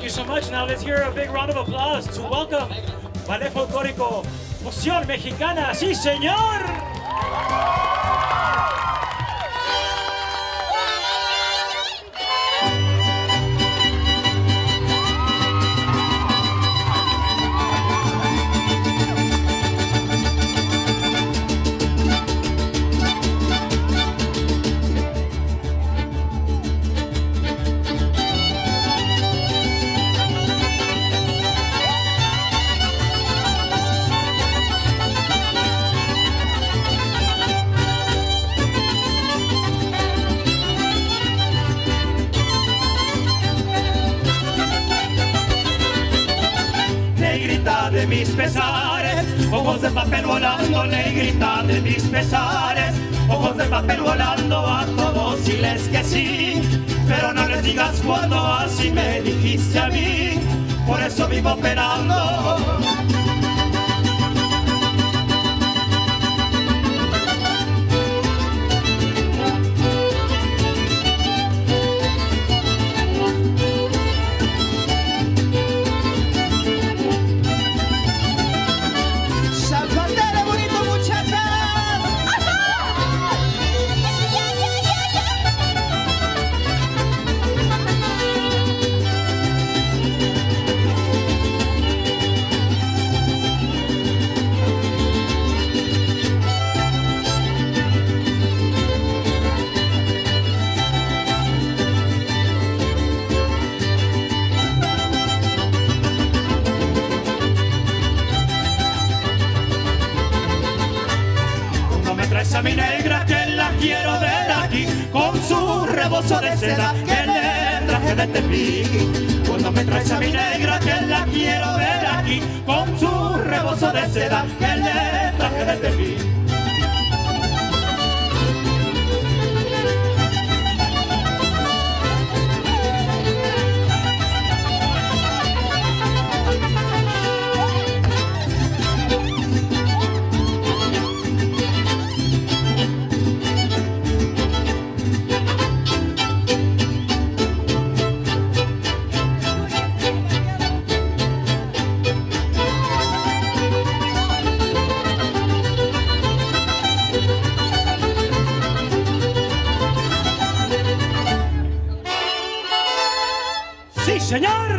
you so much. Now let's hear a big round of applause to welcome Ballet Folklorico Fusion Mexicana. ¡Sí, señor! De mis pesares, ojos de papel volando, negrita de mis pesares, ojos de papel volando, a todos diles que sí, pero no les digas cuando así me dijiste a mí, por eso vivo penando. A mi negra que la quiero ver aquí con su rebozo de seda que le traje de Tepic. Cuando me traes a mi negra que la quiero ver aquí con su rebozo de seda que le traje de Tepic. ¡Sí, señor!